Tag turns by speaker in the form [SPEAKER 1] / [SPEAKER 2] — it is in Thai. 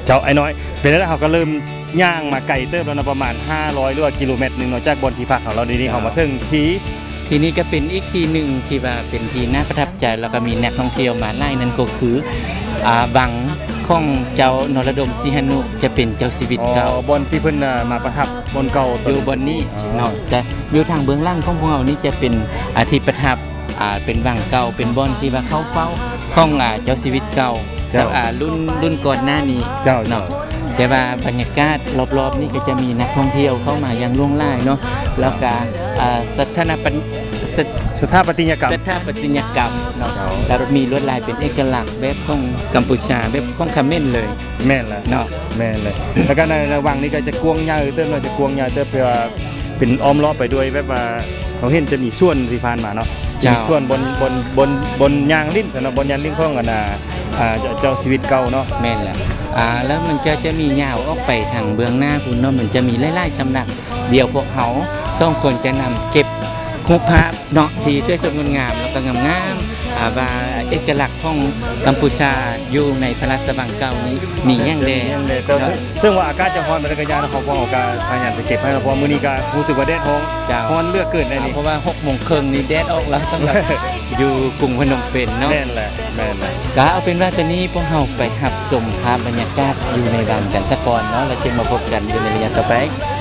[SPEAKER 1] เจ้าไอ้น้อยเป็นแล้วเขาก็เริ่มย่างมาไกลเติบแล้วนะประมาณ500หรือว่ากิโลเมตรนึงเนาะจากบนที่พักของเราดีๆเขามาถึง
[SPEAKER 2] ทีนี้ก็เป็นอีกทีหนึ่งที่ว่าเป็นที่น่าประทับใจแล้วก็มีนักท่องเที่ยวมาไล่นั่นก็คือวังของเจ้านรดมสิหนุจะเป็นเจ้าชีวิตเก่า
[SPEAKER 1] บนที่เพิ่นมาประทับบนเก่า
[SPEAKER 2] อยู่บนนี้เนาะแต่อยู่ทางเบื้องล่างของพวกเรานี่จะเป็นที่ประทับเป็นวังเก่าเป็นบ่อนที่ว่าเข้าเฝ้าของเจ้าชีวิตเก่ารุ่นก่อนหน้านี้เนาะแต่ว่าบรรยากาศรอบๆนี่ก็จะมีนักท่องเที่ยวเข้ามาอย่างล่วงล่ายเนาะแล้วก็สถาปัตยกรรมเนาะแล้วมีลวดลายเป็นเอกลักษณ์แบบของกัมพูชาแบบของเขมรเลย
[SPEAKER 1] แม่นละเนาะแม่นเลยแล้วก็ในระหว่างนี้ก็จะกวงยาวเติมเราจะกวงยาวเติมเพื่อเป็นอ้อมรอบไปด้วยแบบว่าเขาเห็นจะมีส่วนสิพานมาเนาะส่วนบนยางลิ้นสำหรับบนยางลิ้นของกันเจ้าชีวิตเก่าเนาะ
[SPEAKER 2] แม่นแหละแล้วมันจะมียาวออกไปทางเบื้องหน้าคุณเนาะมันจะมีไล่ๆตำหนักเดียวพวกเขาส่งคนจะนำเก็บรูปภาพเนาะที่สวยสดงดงามแล้วก็งามว่าเอกลักษณ์ของกัมพูชาอยู่ในพระราชวังเก่านี้มีอย่างใด
[SPEAKER 1] ซึ่งว่าอากาศจะร้อนไปแล้วก็ยานของพวกเราพยายามจะเก็บให้เพราะมื้อนี้ก็รู้สึกว่าแดดร้อนเลือกเกินได้นี่
[SPEAKER 2] เพราะว่า 6:30 นนี่แดดออกแล้วสำหรับอยู่กรุงพนมเปญเนาะ
[SPEAKER 1] แม่นแหละ
[SPEAKER 2] ก็เอาเป็นว่าตอนนี้พวกเราไปรับชมภาพบรรยากาศอยู่ในวังกันสักก่อนเนาะแล้วจึงมาพบกันในระยะต่อไป